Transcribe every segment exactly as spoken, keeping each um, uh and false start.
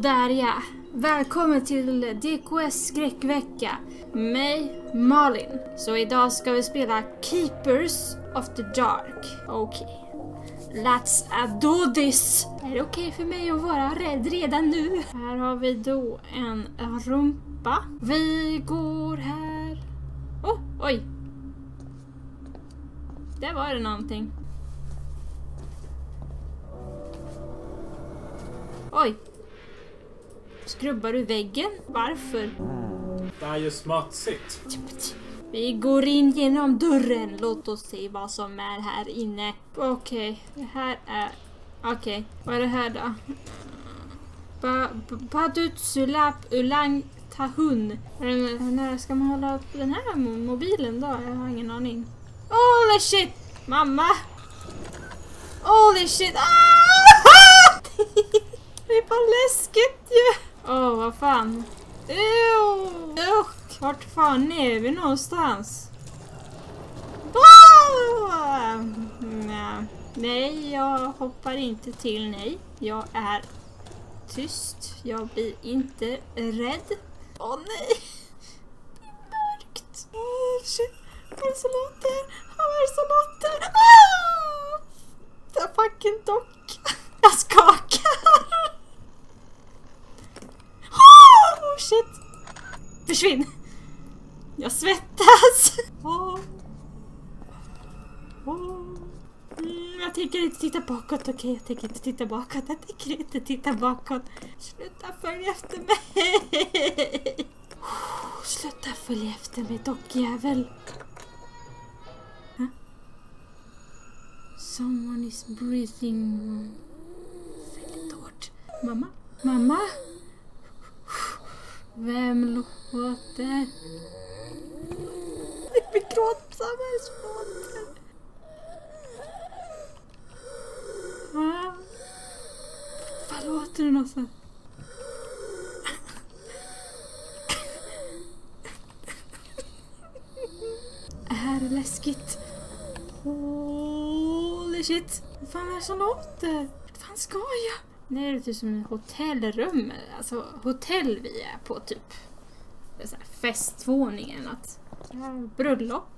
Sådär ja. Välkommen till D K S skräckvecka. Mig, Malin. Så idag ska vi spela Keepers of the Dark. Okej. Okay. Let's do this! Är det okej okay för mig att vara rädd redan nu? Här har vi då en rumpa. Vi går här. Oh, oj. Där var det någonting. Oj. Skrubbar du väggen? Varför? Det är ju smutsigt. Vi går in genom dörren. Låt oss se vad som är här inne. Okej, okay. Det här är... Okej, okay. Vad är det här då? Padutsulap ulang tahun. När ska man hålla upp den här mobilen då? Jag har ingen aning. Holy shit! Mamma! Holy shit! Ah! Det är bara läskigt ju! Åh, oh, vad fan? Ew! Vart fan är vi någonstans? Oh! Nej, jag hoppar inte till, nej. Jag är tyst. Jag blir inte rädd. Åh oh, nej! Det är mörkt. Oh, shit. Vad är det som låter? Vad är det som låter? Ah! Det är fucking dock. Jag skakar. Oh shit. Försvinn. Jag svettas. Oh. Oh. Mm, jag tänker inte titta bakåt. Okej, okay, jag tänker inte titta bakåt. Jag tänker inte titta bakåt. Sluta följa efter mig. Oh, sluta följa efter mig, dockjävel. Huh? Someone is breathing. Väldigt hårt. Mamma? Mamma? Vem låter? Mitt gråtsamhällslåter. Va? Vad låter det någonstans? Det här är läskigt. Holy shit. Vad fan är det som låter? Vad fan ska jag? Nej, det är typ som ett hotellrum. Alltså hotell vi är på typ. Det är så här festvåningen. Att, bröllop.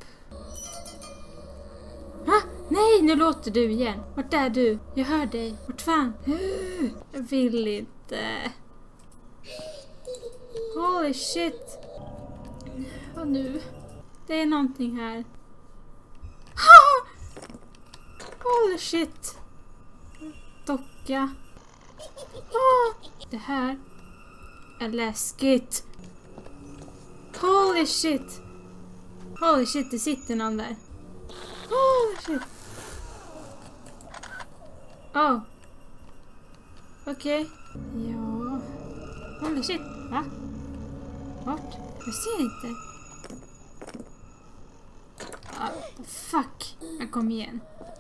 Ah, nej, nu låter du igen. Vart är du? Jag hör dig. Vart fan? Uh, jag vill inte. Holy shit. Och nu? Det är någonting här. Ah! Holy shit. Docka. Ah, det här är läskigt. Holy shit. Holy shit, det sitter någon där. Holy shit. Oh. Okej. Okay. Ja. Holy shit. Va? Vart? Jag ser inte. Ah, fuck. Jag kom igen.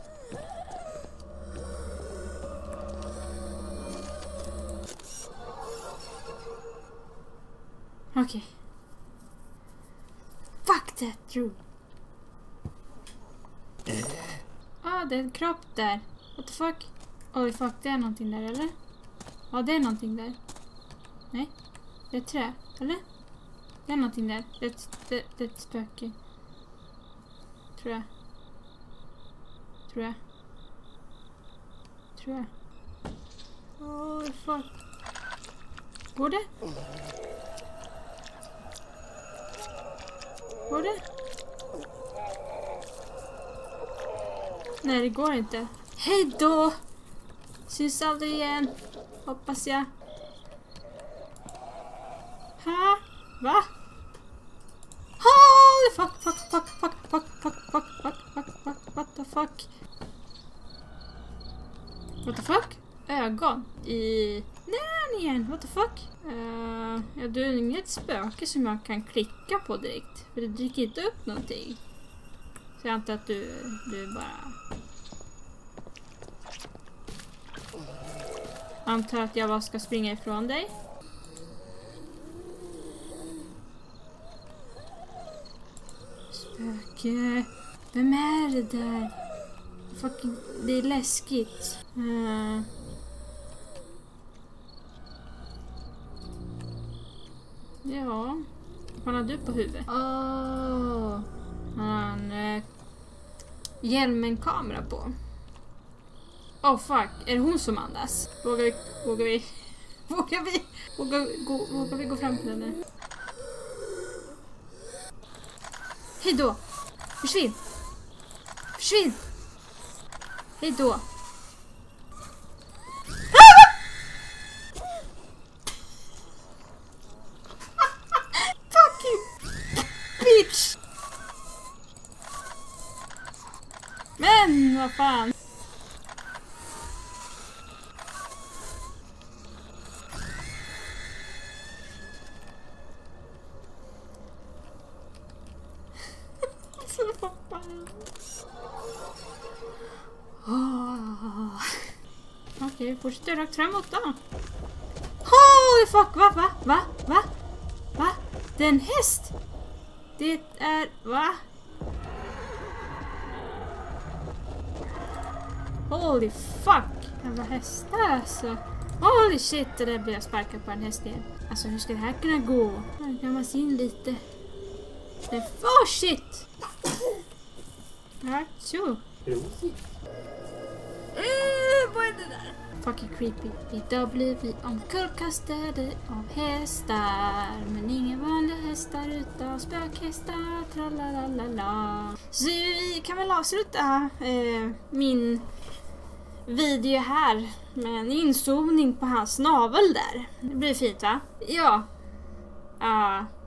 Okej. Okay. Fuck that true. Ah, det är en kropp där. What the fuck? Oj, fuck, det är någonting där, eller? Ja, det är någonting där. Nej, det är trä, eller? Det är någonting där. Det är ett, det, det är ett spöke. Tror jag. Tror jag. Tror jag. Åh, oh, fuck. Går det? Går det? Nej, det går inte. Hej då! Syns aldrig igen. Hoppas jag. Ha? Va? Holy fuck, fuck, fuck, fuck, fuck, fuck, fuck, fuck, fuck, fuck, what the fuck? What the fuck? Ögon i... Nej, igen. What the fuck? Uh, ja, du är inget spöke som jag kan klicka på direkt. För det dyker inte upp någonting. Så jag antar att du, du bara... Antar att jag bara ska springa ifrån dig. Spöke. Vem är det där? Fucking, det är läskigt. Uh. Ja. Vad har du på huvudet? Åh. Oh. Han eh, hjälmen kamera på. Oh fuck, är det hon som andas? Vågar vi, vågar vi, vågar vi, vågar, gå, vågar vi gå fram till henne? Hej då! Försvinn! Försvinn! Hej då! Fuck you! Bitch! Men, vad fan? Oh. Okej, okay, fortsätter rakt framåt då. Holy fuck, va, va, va, va, va? Det är en häst. Det är, va? Holy fuck, jävla hästar alltså. Holy shit, det där blir jag sparkad på en häst igen. Alltså hur ska det här kunna gå? Här kan man se in lite. Det är, oh shit. Ja, så. Uh, vad är det där? Fucking creepy. Idag blir vi omkullkastade av hästar. Men inga vanliga hästar utan spökhästar. Tralalala. Så vi kan väl avsluta eh, min video här med en inzoomning på hans navel där. Det blir fint, va? Ja. Uh,